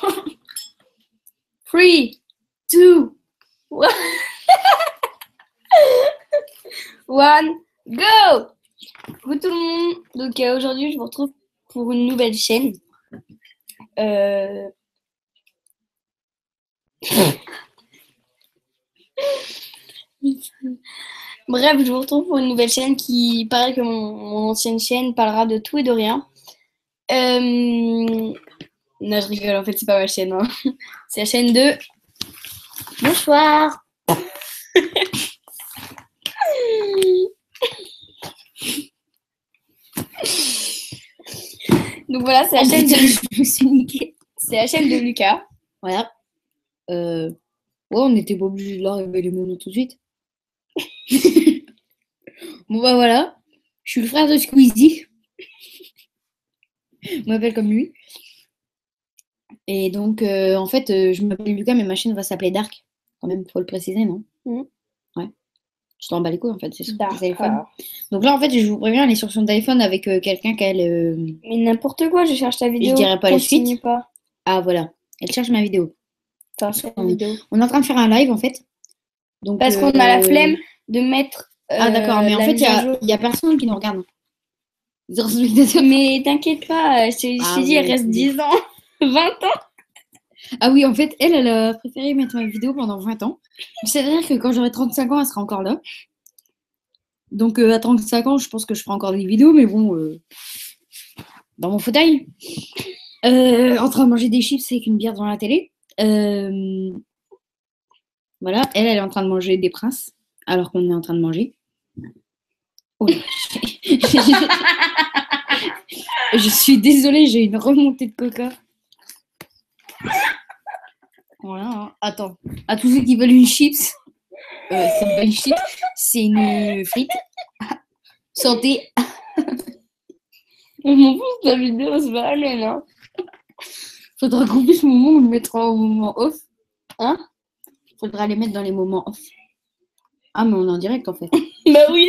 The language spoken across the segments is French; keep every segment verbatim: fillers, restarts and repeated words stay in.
Three, two, one. One, go! Coucou tout le monde. Donc euh, aujourd'hui, je vous retrouve pour une nouvelle chaîne. Euh... Bref, je vous retrouve pour une nouvelle chaîne qui, pareil que mon, mon ancienne chaîne, parlera de tout et de rien. Euh... Non, je rigole, en fait, c'est pas ma chaîne. Hein. C'est la chaîne de... Bonsoir. Donc voilà, c'est la chaîne de... Je me suis niquée. C'est la chaîne de Lucas. Voilà. Euh... Ouais, on n'était pas obligé de leur révéler mon nom tout de suite. Bon bah voilà. Je suis le frère de Squeezie. Je m'appelle comme lui. Et donc, euh, en fait, euh, je m'appelle Lucas, mais ma chaîne va s'appeler Dark. Quand même, faut le préciser, non? Mmh. Ouais. Je t'en bats les couilles, en fait. C'est sur ton D'accord. téléphone. Donc là, en fait, je vous préviens, elle est sur son téléphone avec euh, quelqu'un qu'elle... Euh... Mais n'importe quoi, je cherche ta vidéo. Je dirais pas la Continue suite. Pas. Ah, voilà. Elle cherche ma vidéo. Enfin, cette on... vidéo. on est en train de faire un live, en fait. Donc, Parce qu'on euh... a la flemme de mettre... Euh, ah, d'accord. Mais en fait, il y a, y a personne qui nous regarde. Mais t'inquiète pas, je t'ai Ah, dit, il oui, reste oui. dix ans, vingt ans. Ah oui, en fait, elle, elle a préféré mettre ma vidéo pendant vingt ans. C'est-à-dire que quand j'aurai trente-cinq ans, elle sera encore là. Donc, euh, à trente-cinq ans, je pense que je ferai encore des vidéos, mais bon, euh, dans mon fauteuil, euh, en train de manger des chips avec une bière devant la télé. Euh, voilà, elle, elle est en train de manger des princes, alors qu'on est en train de manger. Oh là, je suis désolée, j'ai une remontée de coca. Voilà, hein. Attends, à tous ceux qui veulent une chips, euh, c'est pas une chips, c'est une frite. Santé. Je m'en fous de ta vidéo, c'est pas la mienne, hein. Faudra couper ce moment ou le mettre au moment off. Hein? Faudra les mettre dans les moments off. Ah, mais on est en direct en fait. Bah oui.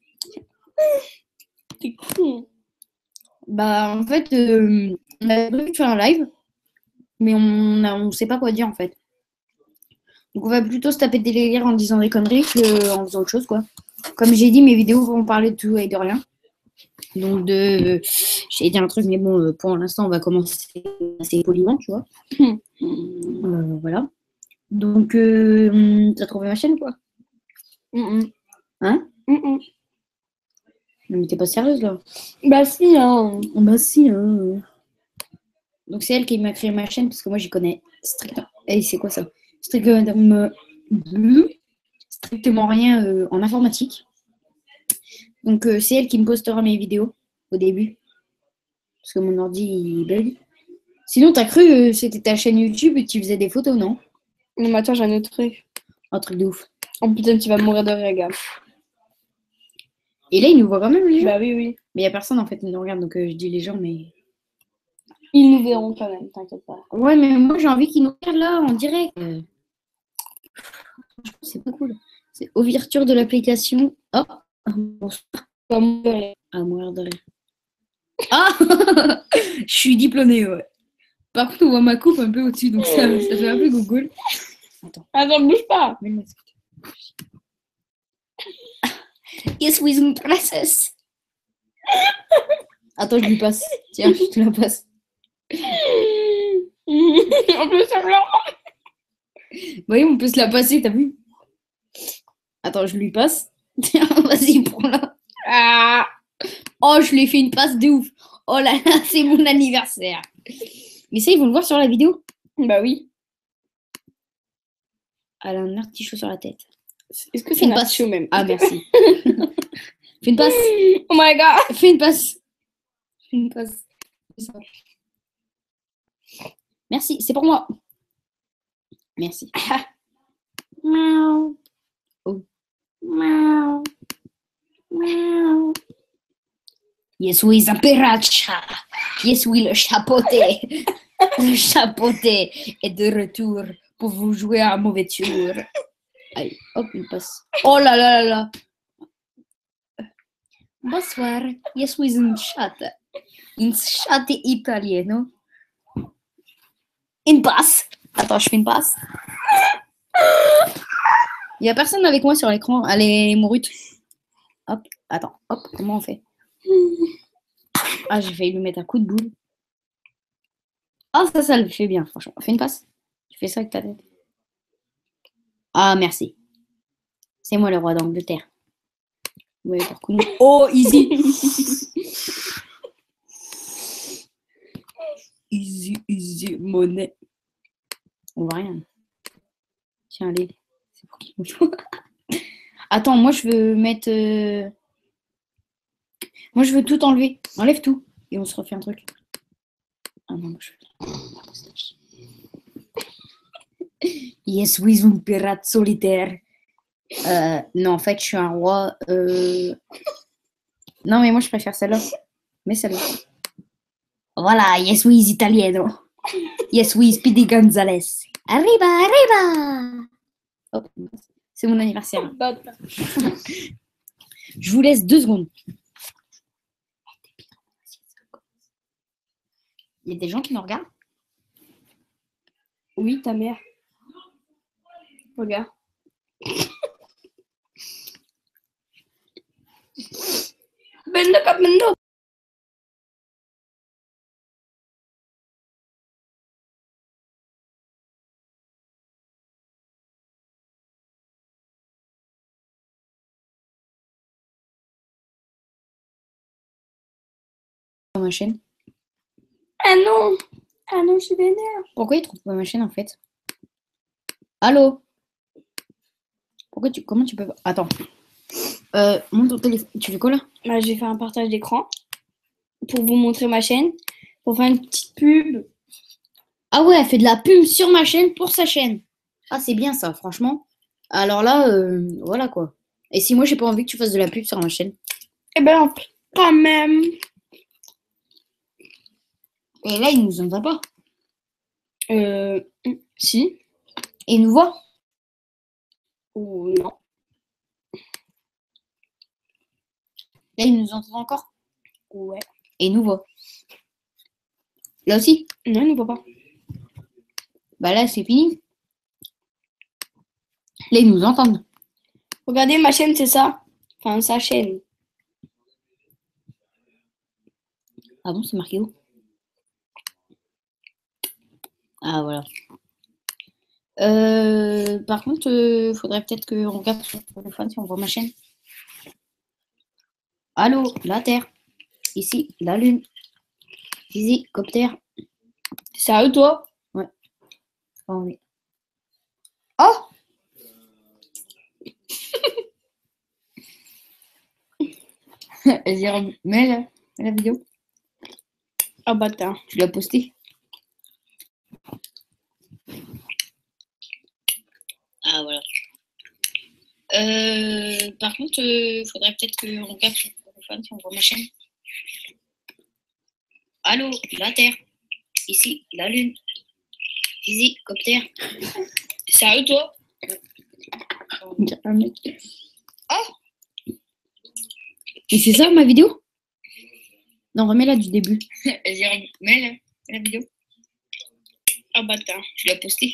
T'es con. Bah en fait, euh, on avait prévu de faire un live, mais on a, on sait pas quoi dire en fait. Donc on va plutôt se taper des délires en disant des conneries qu'en faisant autre chose quoi. Comme j'ai dit, mes vidéos vont parler de tout et de rien. Donc de, euh, j'ai dit un truc, mais bon, pour l'instant on va commencer assez poliment, tu vois. euh, voilà. Donc euh, t'as trouvé ma chaîne quoi? Mm-mm. Hein? Mm-mm. Mais t'es pas sérieuse là? Bah si, hein. Bah si, hein. Donc c'est elle qui m'a créé ma chaîne parce que moi j'y connais strictement. Hey, c'est quoi ça? Strictement, strictement rien euh, en informatique. Donc euh, c'est elle qui me postera mes vidéos au début. Parce que mon ordi il bug. Sinon t'as cru euh, c'était ta chaîne YouTube et tu faisais des photos, non? Non mais attends, j'ai un autre truc. Un truc de ouf. Oh putain, tu vas mourir de rire, gars. Et là il nous voit quand même les gens. Bah oui, oui. Mais il n'y a personne en fait qui nous regarde donc euh, je dis les gens mais... Ils nous verront quand même, t'inquiète pas. Ouais mais moi j'ai envie qu'ils nous regardent là en direct. Euh... C'est pas cool. C'est ouverture de l'application. Oh, bonsoir. Tu vas mourir de rire. À mourir de rire. Ah. Je suis diplômée, ouais. Par contre, on voit ma coupe un peu au-dessus, donc ça, ça fait un peu Google. Attends. Attends, bouge pas. Mets-le-moi. Yes, with une princess. Attends, je lui passe. Tiens, je te la passe. On peut faire là. Oui, on peut se la passer, t'as vu? Attends, je lui passe. Tiens, vas-y, prends-la. Ah. Oh, je lui ai fait une passe de ouf. Oh là là, c'est mon anniversaire. Mais ça, ils vont le voir sur la vidéo. Bah oui. Elle a un artichaut sur la tête. Est-ce que c'est une un passe chaud même? Ah, merci. Fais une passe. Oh my god. Fais une passe. Fais une passe. Merci, c'est pour moi. Merci. Miaou. Oh. Miaou. Miaou. Yes, oui, Zaperacha. Yes, oui, le chapeauté. Le chapeauté est de retour pour vous jouer à un mauvais tour. Allez, hop, une passe. Oh là là là là. Bonsoir. Yes, oui, un chat. Un chat italiano. Une passe. Attends, je fais une passe. Il n'y a personne avec moi sur l'écran. Allez, Mourut. Hop, attends, hop, comment on fait? Ah, j'ai failli lui mettre un coup de boule. Ah, ça, ça le fait bien, franchement. Fais une passe. Tu fais ça avec ta tête. Ah, merci. C'est moi le roi d'Angleterre. Ouais, pour coup. Oh, easy. Easy, easy, monnaie. On voit rien. Tiens, allez. C'est pour qui me joue. Attends, moi, je veux mettre... euh, Moi, je veux tout enlever. Enlève tout. Et on se refait un truc. Ah non, je veux... Yes, oui, un pirate solitaire. Euh, non, en fait, je suis un roi. Euh... Non, mais moi, je préfère celle-là. Mais celle-là. Voilà, yes, oui, italiano. Yes, oui, Speedy Gonzales. Arriba, arriba. Oh, c'est mon anniversaire. Je vous laisse deux secondes. Il y a des gens qui nous regardent? Oui, ta mère. Regarde. Bendo cap bendo. Sur ma chaîne. Ah non. Ah non, je suis vénère. Pourquoi il trouve pas ma chaîne en fait? Allô? Pourquoi tu... Comment tu peux... Attends. Euh, monte ton téléphone. Tu fais quoi là? Bah, je vais faire un partage d'écran pour vous montrer ma chaîne, pour faire une petite pub. Ah ouais, elle fait de la pub sur ma chaîne pour sa chaîne. Ah, c'est bien ça, franchement. Alors là, euh, voilà quoi. Et si moi j'ai pas envie que tu fasses de la pub sur ma chaîne? Eh ben, quand même. Et là, il nous entend pas. Euh, si. Et il nous voit? Ou non. Là, il nous entend encore? Ouais. Et il nous voit. Là aussi? Non, il ne voit pas. Bah là, c'est fini. Là, ils nous entendent. Regardez, ma chaîne, c'est ça. Enfin, sa chaîne. Ah bon, c'est marqué où? Ah voilà. Euh, par contre, euh, faudrait peut-être qu'on regarde sur le téléphone si on voit ma chaîne. Allô, la Terre. Ici, la Lune. Ici, copter. C'est à eux, toi? Ouais. Oh oui. Oh! Vas-y, mets la, mets la vidéo. Ah bah t'as. Tu l'as postée. Ah voilà. Euh, par contre, euh, faudrait peut-être qu'on regarde sur le téléphone si on voit ma chaîne. Allô, la Terre. Ici, la Lune. Ici, copter. C'est à eux, toi? Oh! Et c'est ça ma vidéo? Non, remets-la du début. Vas-y, remets-la la vidéo. Ah bah t'as. Tu l'as postée.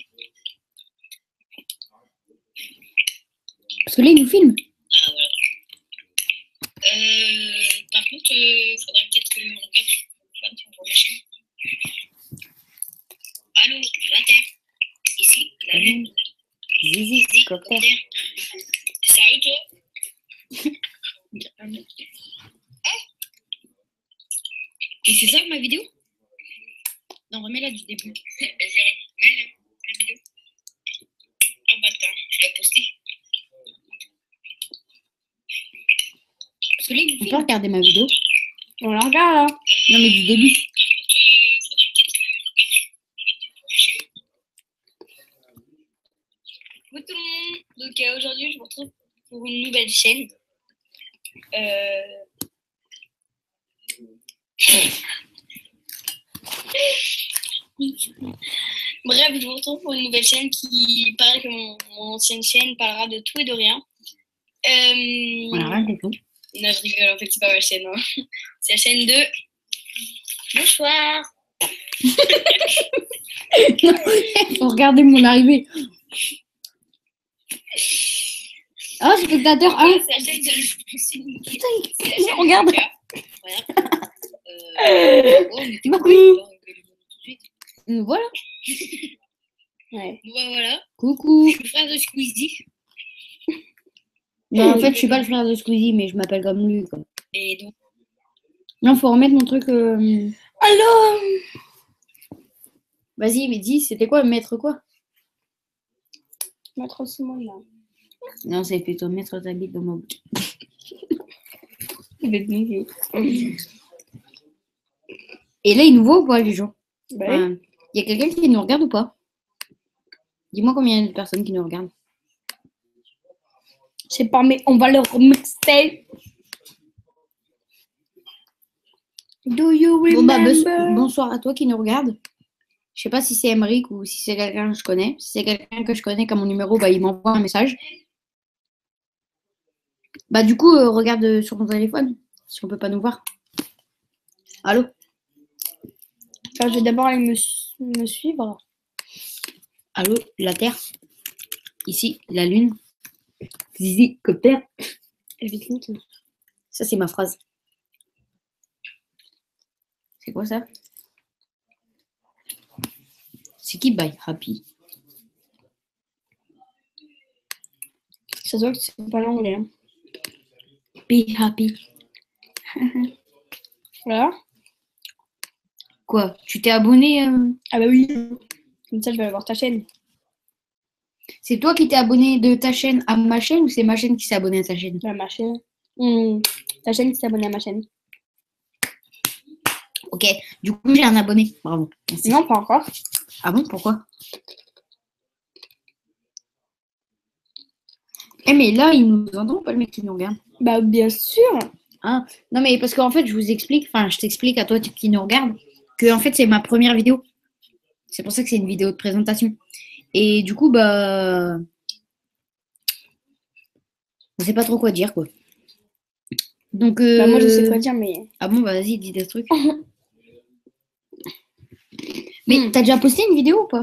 Parce que là, il nous filme. Ah voilà. Euh, par contre, euh, faudrait peut-être qu'on regarde sur le téléphone si on voit ma chaîne. Allô, la Terre. Ici, la Lune. Zizi, Zizi, copter. C'est à eux, toi? Et c'est ça ma vidéo? Non, remets-la du début. Vas-y, remets-la la vidéo. Ah bah attends, je l'ai postée. Parce que là, il faut pas regarder ma vidéo. On la regarde là. Non, mais du début. Bonjour tout le monde. Donc euh, aujourd'hui, je vous retrouve pour une nouvelle chaîne. Euh... Bref, je vous retrouve pour une nouvelle chaîne qui, pareil que mon, mon ancienne chaîne, parlera de tout et de rien. Euh... On a rien du tout. Non, je rigole, en fait, c'est pas ma chaîne. Hein. C'est la chaîne de... Bonsoir. Faut regarder mon arrivée. Ah, spectateur un. C'est la chaîne de je Putain, C'est la il chaîne regarde. de Lucas. Voilà. Euh, oh, on était Bah cool, oui. on va rigoler tout de suite. Voilà. Ouais. Bon, bah voilà. Coucou. Je suis le frère de Squeezie. Non, en fait, je suis pas le frère de Squeezie, mais je m'appelle comme lui. Quoi. Et donc, Non, faut remettre mon truc. euh, Alors, Vas-y, mais dis, c'était quoi, mettre quoi? mettre ce mot-là. Non, c'est plutôt mettre ta bite dans mon bouche. Il va être nul. Et là, il nous voit ou pas, les gens? Bah Enfin, oui. il y a quelqu'un qui nous regarde ou pas? Dis-moi combien il y a de personnes qui nous regardent. Je sais pas, mais on va le remixer. Do you Bon, bah, remember? bes- bonsoir à toi qui nous regarde. Je sais pas si c'est Emeric ou si c'est quelqu'un que je connais. Si c'est quelqu'un que je connais comme mon numéro, bah, il m'envoie un message. Bah, du coup, euh, regarde euh, sur ton téléphone, si on peut pas nous voir. Allô? Enfin, je vais d'abord aller me, su- me suivre. Allô, la Terre. Ici, la Lune. Zizi, copter. Je vais te niquer. Ça, c'est ma phrase. C'est quoi ça? C'est qui by Happy? Ça se voit que c'est pas l'anglais. Hein. Be happy. Voilà. Quoi? Tu t'es abonné euh, Ah bah oui. Comme ça, je vais aller voir ta chaîne. C'est toi qui t'es abonné de ta chaîne à ma chaîne ou c'est ma chaîne qui s'est abonnée à ta chaîne? Ouais, ma chaîne. Hmm. Ta chaîne qui s'est abonnée à ma chaîne. Ok, du coup j'ai un abonné. Bravo. Merci. Non, pas encore. Ah bon, pourquoi? Eh mais là, il nous entend pas le mec qui nous regarde. Bah bien sûr. Ah, non mais parce qu'en fait, je vous explique, enfin je t'explique à toi qui nous regarde, que en fait c'est ma première vidéo. C'est pour ça que c'est une vidéo de présentation. Et du coup, bah... On sait pas trop quoi dire, quoi. Donc, euh... Bah moi, je sais quoi dire, mais... Ah bon, bah vas-y, dis des trucs. Mais Hmm. t'as déjà posté une vidéo ou pas?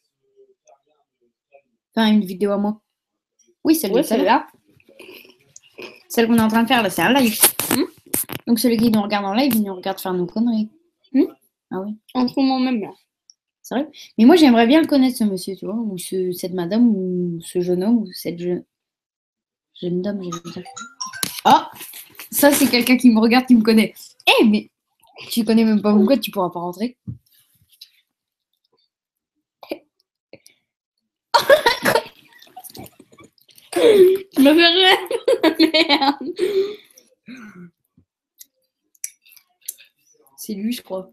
Enfin, une vidéo à moi. Oui, celle Ouais, de tout à l'heure. celle-là. Celle qu'on est en train de faire, là, c'est un live. Hmm. Donc, celui qui nous regarde en live, il nous regarde faire nos conneries. Hmm. Ah oui, En ce moment même, là. sérieux? Mais moi, j'aimerais bien le connaître, ce monsieur, tu vois, ou ce, cette madame, ou ce jeune homme, ou cette jeune... Jeune dame, je veux dire. Ah, ça, c'est quelqu'un qui me regarde, qui me connaît. Eh, mais tu connais même pas mon code, tu pourras pas rentrer. Tu me fais rire. Merde. C'est lui, je crois.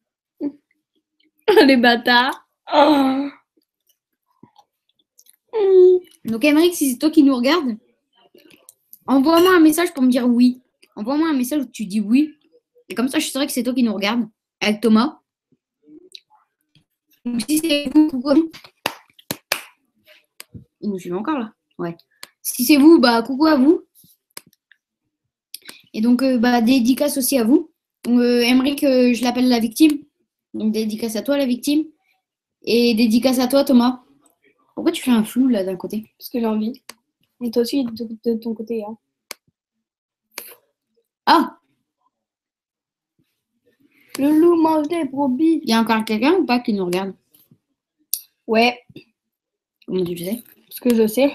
Les bâtards. Oh. Hmm. Donc, Emeric, si c'est toi qui nous regardes, envoie-moi un message pour me dire oui. Envoie-moi un message où tu dis oui. Et comme ça, je saurais que c'est toi qui nous regarde. Avec Thomas. Donc, si c'est vous, coucou. Il nous suit encore, là? Ouais. Si c'est vous, bah, coucou à vous. Et donc, euh, bah, dédicace aussi à vous. Donc, euh, Emeric, euh, je l'appelle la victime. Donc, dédicace à toi, la victime. Et dédicace à toi, Thomas. Pourquoi tu fais un flou, là, d'un côté? Parce que j'ai envie. Et toi aussi, de, de ton côté. Hein. Ah, Le loup mange des brebis. il y a encore quelqu'un ou pas qui nous regarde? Ouais, Comment tu le sais? parce que je sais.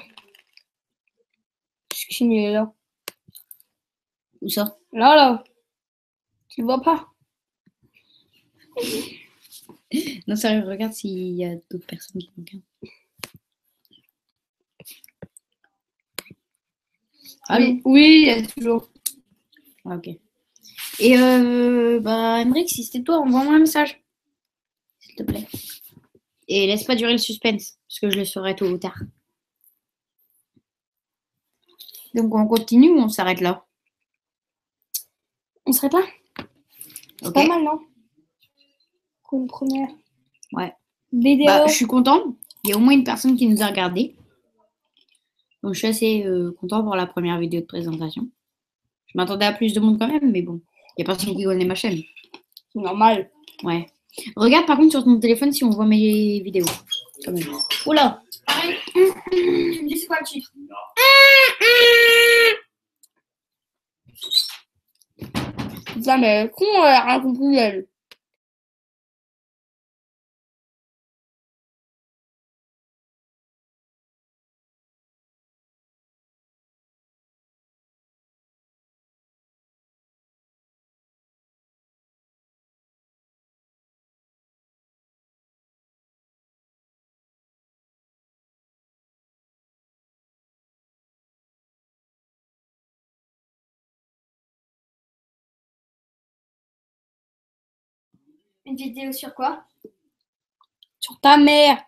Chine, il est là. Où ça? Là, là. Tu le vois pas? Non, sérieux, regarde s'il y a d'autres personnes qui nous regardent. Allô? Oui, oui, il y a toujours. Ah, ok. Et euh, bah, Emeric, si c'était toi, envoie-moi un message. S'il te plaît. Et laisse pas durer le suspense, parce que je le saurai tôt ou tard. Donc, on continue ou on s'arrête là? On serait pas? C'est Ok. pas mal, non? Pour une première Ouais. vidéo. Bah, je suis contente. Il y a au moins une personne qui nous a regardé. Donc, je suis assez euh, content pour la première vidéo de présentation. Je m'attendais à plus de monde quand même, mais bon. Il n'y a personne qui connaît ma chaîne. C'est normal. Ouais. Regarde par contre sur ton téléphone si on voit mes vidéos. Quand même. Oula. Pareil. Tu me dis c'est quoi le chiffre? Putain, mais con, elle a rien compris, elle. Une vidéo sur quoi? Sur ta mère.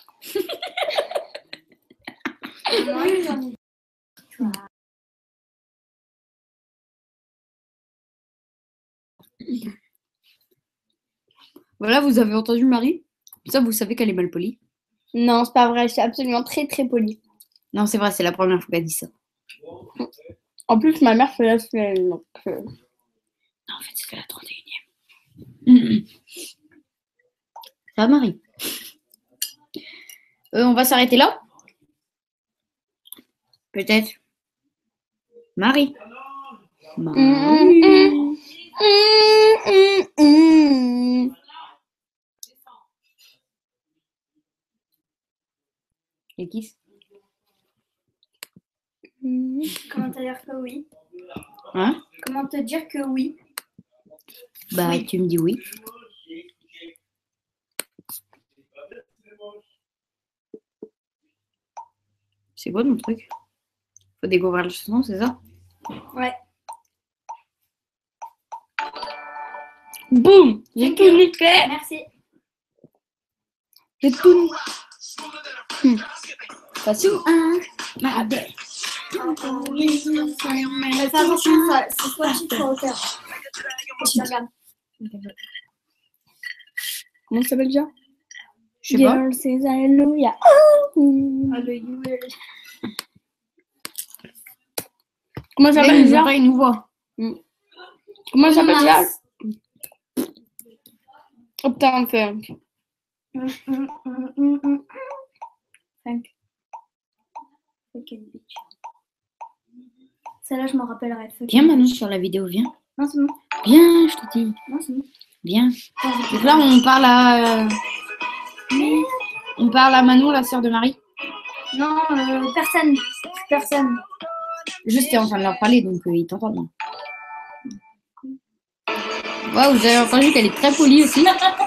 Voilà, vous avez entendu Marie? Ça, vous savez qu'elle est mal polie. Non, c'est pas vrai, je suis absolument très très polie. Non, c'est vrai, c'est la première fois qu'elle dit ça. En plus, ma mère fait la semaine, donc... euh, Non, en fait, c'est la trente et unième. Ça va, Marie? Euh, on va s'arrêter là? Peut-être. Marie? Marie? Mm, mm, mm, mm. Les kiss? Comment te dire que oui? Hein? Comment te dire que oui? Bah, Oui. tu me dis oui. C'est quoi ton truc? Faut découvrir le chanson, c'est ça? Ouais. Boum! J'ai tout niqué! Merci. J'ai tout niqué! Hmm. Facile. Ah, ben. Mais fais attention, ça- c'est soit titre soit auteur. Faut que tu regardes. Comment ça s'appelle déjà? Je sais pas. Girl says Hallelujah. Alléluia. Comment ça Là, s'appelle ils nous déjà? ont pas une voix. Comment ça s'appelle déjà? Mars. Oh putain, fait. Hum, hum, hum, hum, hum. Frank. Fucking bitch. Celle-là, je m'en rappellerai. Fucking Viens, Manon, bitch. sur la vidéo, viens. Non, c'est bon. Viens, je te dis. Non, c'est bon. Viens. Donc là, on parle à... On parle à Manon, la sœur de Marie. Non, euh, personne. Personne. Juste, t'es en train de leur parler, donc euh, ils t'entendent. Ouais, vous avez entendu qu'elle est très polie aussi.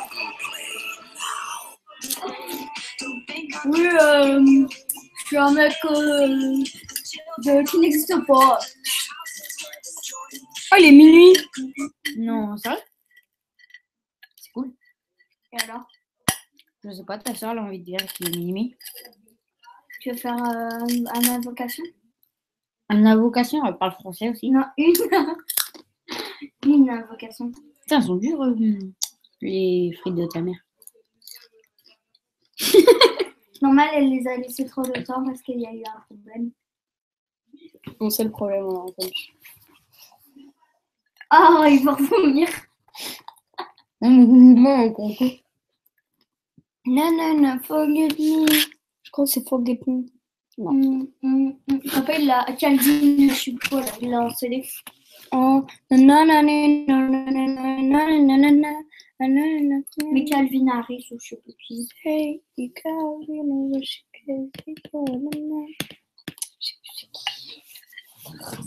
Oui, euh, je suis un mec euh, de- qui n'existe pas. Oh, il est minuit. Non, ça c'est cool. Et alors, Je sais pas, ta sœur, elle a envie de dire qu'il est minuit. tu veux faire euh, une invocation? Une invocation, elle parle français aussi. Non, une. Une invocation. Putain, elles sont dures, euh, les frites de ta mère. Normal, elle les a laissés trop de temps parce qu'il y a eu un problème. On sait le problème, on a entendu. Oh, il va vomir. Non, non, non, forget me. Je crois que c'est forget me. Non. Hum, hum, hum. Papa, il a Calvin, je suis quoi là, il l'a en C D. Oh, non, non, non, non, non, non, non, non, non, non, non, Mais Calvin Harris ou je sais plus qui. hey, you got me, no, je sais pas, non, non. Je sais plus c'est qui.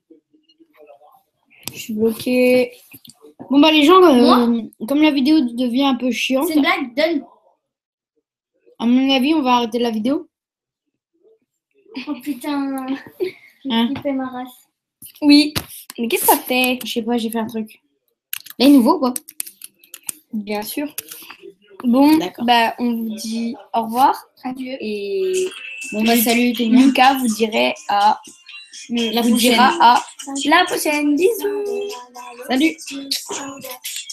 Je suis bloquée. Bon, bah, les gens, euh, Moi comme la vidéo devient un peu chiante, C'est une blague, donne. à mon avis, on va arrêter la vidéo. Oh putain, j'ai Hein? flippé ma race. Oui. Mais qu'est-ce que ça fait? Je sais pas, j'ai fait un truc. Là, il est nouveau, quoi. Bien sûr. Bon, D'accord. bah, on vous dit au revoir. Adieu. Et Bon, bah, salut tout le monde. Lucas vous dirait à La vous prochaine. dira à la prochaine. Bisous. Salut.